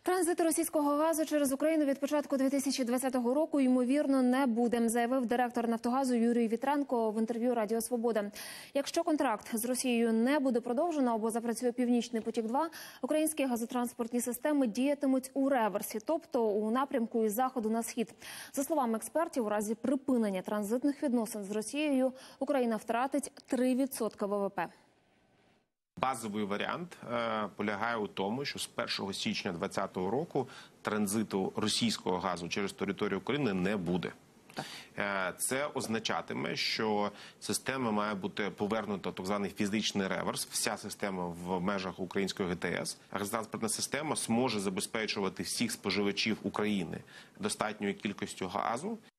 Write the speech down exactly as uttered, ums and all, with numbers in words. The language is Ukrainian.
Транзиту російського газу через Україну від початку дві тисячі двадцятого року, ймовірно, не буде, заявив директор «Нафтогазу» Юрій Вітренко в інтерв'ю Радіо Свобода. Якщо контракт з Росією не буде продовжено або запрацює «Північний потік-два», українські газотранспортні системи діятимуть у реверсі, тобто у напрямку із заходу на схід. За словами експертів, у разі припинення транзитних відносин з Росією Україна втратить три відсотки ВВП. Базовий варіант е, полягає у тому, що з першого січня двадцятого року транзиту російського газу через територію України не буде. Е, це означатиме, що система має бути повернута так званий фізичний реверс. Вся система в межах української ГТС. Газотранспортна система зможе забезпечувати всіх споживачів України достатньою кількістю газу.